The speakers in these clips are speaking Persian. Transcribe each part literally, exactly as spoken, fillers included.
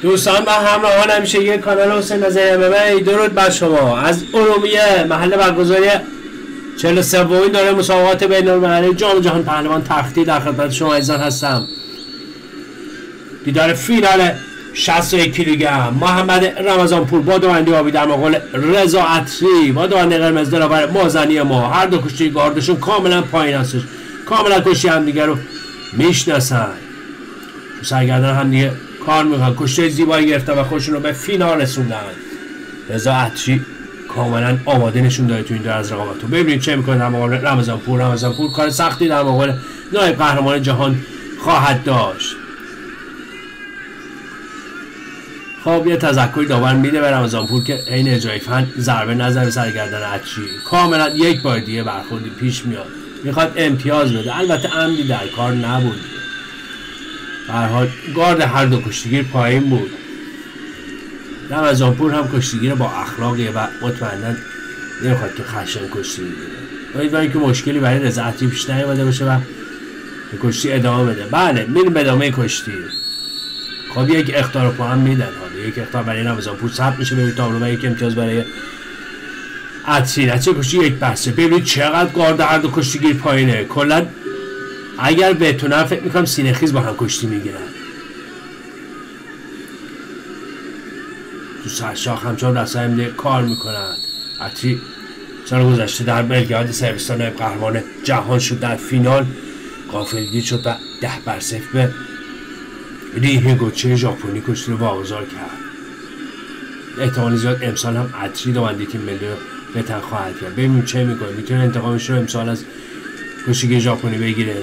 دوستان و همراهان همیشه یک کانال حسین نظری ام ام ای، درود بر شما. از ارومیه محل برگزاری چهل و سومین دوره مسابقات بین‌المللی جام جهان پهلوان تختی در خدمت شما عزیزان هستم. دیدار فینال شصت و یک کیلوگرم محمد رمضانپور با دوندگی آبی در مقابل رضا عطری با دوندگی قرمز دلاور مازنی ما. هر دو کشتی گاردشون کاملا پایین هستش، کاملا کشتی هم دیگه رو میشناسن، سرگردن هم دیگه کار میکنن، کشتی زیبایی گرفتن و خودشون رو به فینال رسوندن. رضا عطری کاملا آماده نشون داده تو این دور از رقابت. ببینید چه میکنه در مقابل رمضانپور. رمضانپور کار سختی در مقابل نایب قهرمان جهان خواهد داشت. خب یه تذکری داور میده به رمضانپور که این اجرای فن ضربه نظر سرگردن عطری. کاملا یک بار دیگه برخوردی پیش میاد، میخواد امتیاز بده. البته عمدی در کار نبود، به هر حال گارد هر دو کشتیگیر پایین بود. رمضانپور هم کشتیگیر با اخلاقیه و مطمئنا نمیخواد که خشن کشتی بگیره. امیدواریم که مشکلی برای رضا عطری پیش نیامده باشه و به کشتی ادامه بده. بله میریم به ادامه کشتی. خب یک اخطار رو هم میدن، حالا یک اخطار برای رمضانپور ثبت میشه به تابلو و یک امتیاز برای عطری. عطری کشتی یک بسته. ببینید چقدر گارد هر دو کشتیگیر پایینه. کلا اگر بتونن فکر میکنم سینه خیز با هم کشتی میگیرن. تو سرشاخ همچنان دسته هم دیگه کار میکنن. عطری سال گذشته در بلگراد صربستان نایب قهرمان جهان شد، در فینال غافلگیر شد و ده بر صفر به ریه گوچه ژاپنی کشتی رو واگذار کرد. احتمال زیاد امسال هم عطری دوندگی تیم ملی رو بهتر خواهد کرد. ببینیم چه میکنه، میتونه انتقامش رو امسال از کشتیگیر ژاپنی بگیره.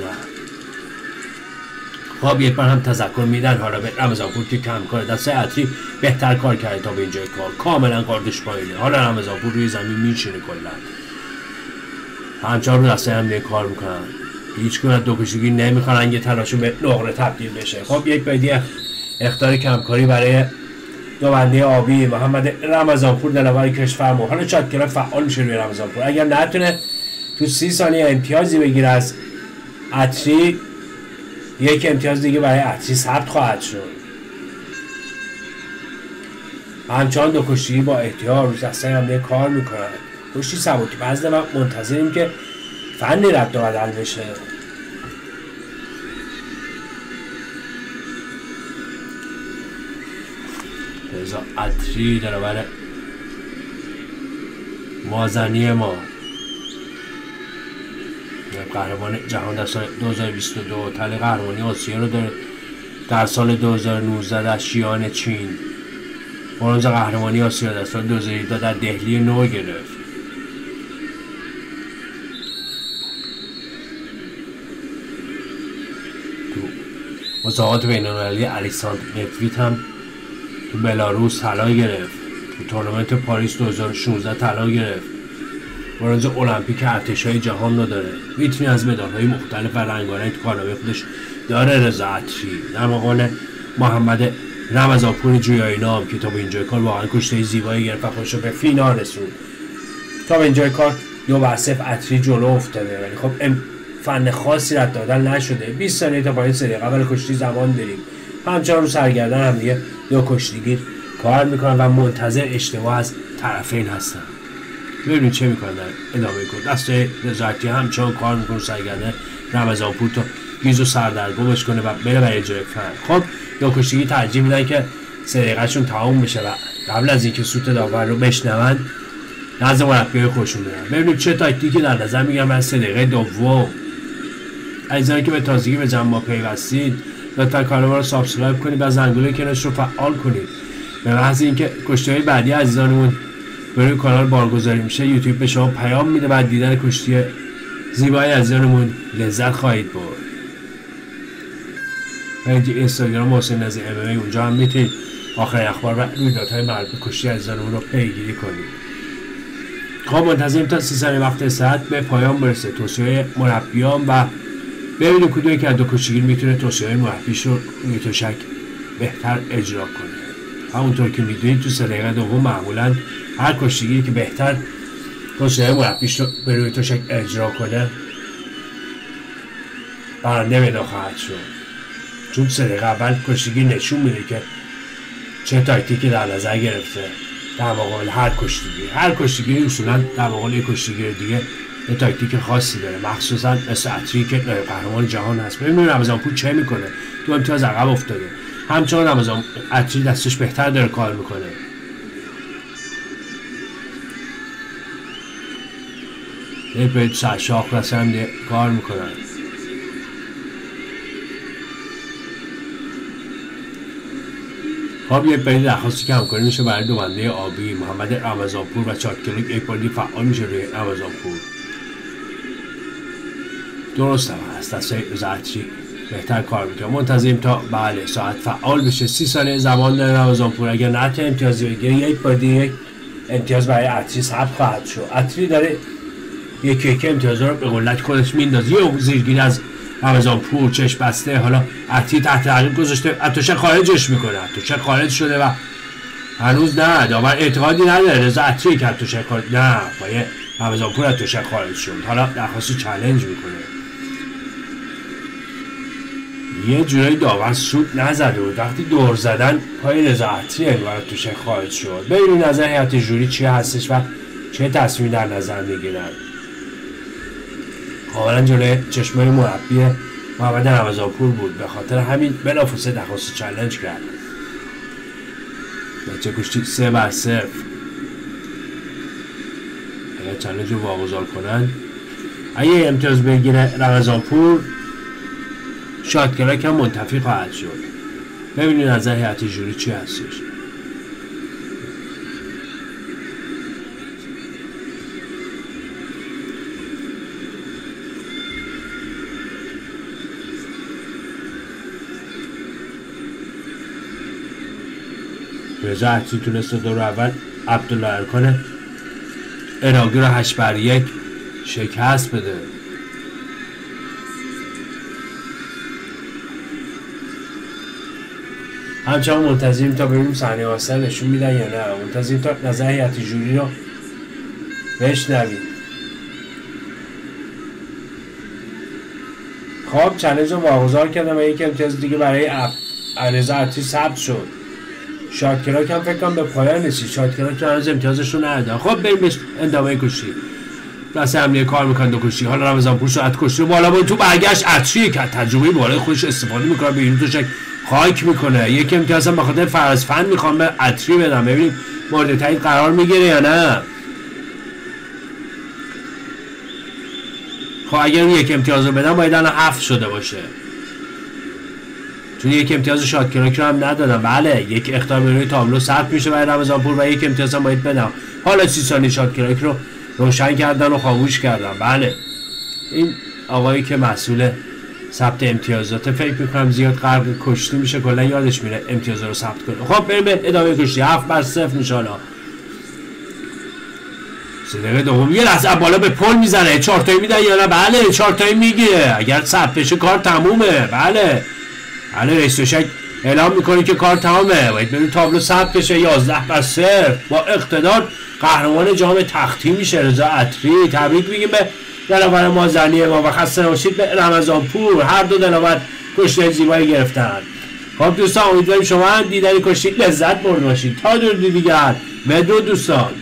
خب یک بار هم تذکر میدن حالا به رمضانپور که کم کار دسته عطری بهتر کار کرده تا به اینجای کار، کاملا گاردش پایینه. حالا رمضانپور روی زمین میشینه کلا، همچنان رو دسته هم دیگه کار میکنن. هیچ گونه دو کشتیگیر نمیخوان یه تلاشون به نقره تبدیل بشه. خب یک بدی اخطار کمکاری برای دوندگی آبی محمد رمضانپور دلاور کشورمون. حالا چات کلاب فعال میشه روی رمضانپور. اگر نتونه تو سی ثانیه امتیازی بگیره از عطری، یک امتیاز دیگه برای عطری ثبت خواهد شد. همچنان دو کشتی با احتیاط روی دسته هم دیگه کار میکنن. کشتی سبکی وزنه و منتظریم که فنی رد و بدل بشه. رضا عطری دلاور مازنی ما، قهرمان جهان در سال دو هزار و بیست و دو، طلای قهرمانی آسیا رو داره در سال دو هزار و نوزده در شیان چین. برنز قهرمانی آسیا در سال دو هزار و هفده در دهلی نو گرفت. تو مسابقات بین‌المللی الیکساندر متویت هم تو بلاروس طلا گرفت. تو تورنمنت پاریس دو هزار و شانزده طلا گرفت. برنز المپیک ارتش‌های جهان رو داره. ویترین از مدال‌های مختلف و رنگارنگ تو کارنامه خودش داره رضا عطری. در مقابل محمد رمضانپور جویای نام که تا به اینجای کار واقعا کشتی زیبایی گرفت و خودش رو به فینال رسوند. تا به اینجای کار دو بر صفر عطری جلو افتاده، ولی خب فن خاصی رد دادن نشده. بیست ثانیه تا پایان سری اول کشتی زمان داریم. همچنان رو سرگردن هم دیگه دو کشتیگیر کار میکنن و منتظر اشتباه از طرفین هستن. ببینید چه میکنن در ادامه کار. دسته رضا عطری همچنان کار میکنه سرگردن رمضانپور تا گیز و سردرگمش کنه و بره برای اجرای فن. خب دو کشتیگیر ترجیح میدن که سریقتشون تمام بشه و قبل از اینکه سوت داور رو بشنون نزد مربیای خودشون برن. ببینید چه تاکتیکی در نظر میگیرن از سه دقیقه دوم. عزیزانی که به تازگی به جمع ما پیوستید لطفا کانال ما رو سابسکرایب کنید و زنگوله کنارش رو فعال کنید. به محض اینکه کشتی‌های بعدی عزیزانمون برای کانال بارگذاری میشه، یوتیوب به شما پیام میده و دیدن کشتی زیبای عزیزانمون لذت خواهید برد. برید اینستاگرام حسین نظری ام ام ای، اونجا هم میتونید آخرین اخبار و رویدادهای مربوط به کشتی عزیزانمون رو پیگیری کنید. خب منتظریم تا سی ثانیه وقت استراحت به پایان برسه توصیه مربیان و ببینیم کدومی که از دو کشتیگیر میتونه توصیه مربیش رو روی تشک بهتر اجرا کنه. همونطور که میدونید تو سه دقیقه دوم معمولا هر کشتیگیری که بهتر توصیه مربیش رو به روی تشک اجرا کنه برنده پیدا خواهد شد. چون سه دقیقه اول کشتیگیر نشون میده که چه تاکتیکی در نظر گرفته در مقابل هر کشتیگیری. هر کشتیگیری اصولا در مقابل یک کشتیگیر دیگه یه تاکتیک خاصی داره، مخصوصا مثل عطری که قهرمان جهان هست. ببینیم رمضانپور چه میکنه، دو امتیاز عقب افتاده، همچنان رمضان عطری دستش بهتر داره کار میکنه. یه باید سرشاق رسم کار میکنن. خب یک باید درخواستی که همکاری میشه برای دوبنده آبی محمد رمضانپور و چارتکلوک یک باری فعال میشه روی رمضانپور. درست هم هست، دسته عطری بهتر کار میکنه. منتظریم تا بله ساعت فعال بشه. سی ثانیه زمان داره رمضانپور، اگر نتونه امتیازی بگیره یک باری یک امتیاز برای عطری ثبت خواهد شد. عطری داره یکی یکی امتیاز رو به قلت خودش میندازه. یه زیرگیری از رمضانپور چشم بسته، حالا عطری تحت تعقیب گذاشته، اتوشک خارجش میکنه، اتوشک خارج شده و هنوز نه داور اعتقادی نداره رضا عطری که اتوشک خارج، نه باید رمضانپور اتوشک خارج شد. حالا درخواست چالش میکنه. یه جورایی داور سود نزده بود، وقتی دور زدن پای رضا عطری انگار اتوشک خارج شد. ببینید نظر هیئت جوری چی هستش و چه تصمیمی در نظر میگیرن. کاملا جلوی چشمای مربی محمد رمضانپور بود، به خاطر همین بلافاصله درخواست چالش کرد. بچه کشتی سه بر صفر. اگر چالش رو واگذار کنن، اگه امتیاز بگیره رمضانپور، شاتکلاک هم منتفی خواهد شد. ببینید نظر هیئت جوری چی هستش. رضا عطری تونست دور اول عبدالله ارکان عراقی رو هشت بر یک شکست بده. همچنان منتظریم تا ببینیم صحنه آخر نشون میدن یا نه. منتظریم تا نظر هیئت جوری رو بشنویم. خب چالش رو واگذار کردم و یک امتیاز دیگه برای رضا عطری ثبت شد. شاتکلاک هم فکر کنم به پایان رسید. شاتکلاک هنوز امتیازش رو ندادن. خب بریم به ادامه کشتی. دست حمله کار میکنن دو کشتی. حالا رمضانپور ساعت کشتی بالا بود، تو برگشت عطری که تجربه بالای خودش استفاده میکنه، به این توشک خاک میکنه. یک امتیاز هم بخاطر فرض فن میخوام به عطری بدم، ببینیم مورد تایید قرار میگیره یا نه. خب اگر یک امتیاز رو بدم باید الان هفت شده باشه، چون یک امتیاز شاتکلاک رو هم ندادم. بله یک اخطار به روی تابلو ثبت میشه برای رمضانپور و یک امتیاز هم باید بدم. حالا سی ثانیه شاتکلاک رو روشن کردن و خاموش کردن. بله این آقایی که مسئول ثبت امتیازات فکر میکنم زیاد غرق کشتی میشه، کلا یادش میره امتیازات رو ثبت کنه. خب بریم به ادامه کشتی. هفت بر صفر میشه. حالا سه دقیقه دوم یه لحظه بالا به پل میزنه. چهار تایی میدن یا نه؟ بله چهار تایی میگیره. اگر ثبت بشه کار تمومه. بله بله رئیس توشک اعلام میکنه که کار تمامه، باید ببین تابلو ثبت بشه. یازده بر صفر با اقتدار قهرمان جام تختی میشه رضا عطری. تبریک میگیم به دلاور مازنی ما و خسته نباشید به رمضانپور. هر دو دلاور کشتی زیبایی گرفتن. خب دوستان امیدواریم شما دیدن کشتی لذت برده باشید. تا دور دیگر بدرود دوستان.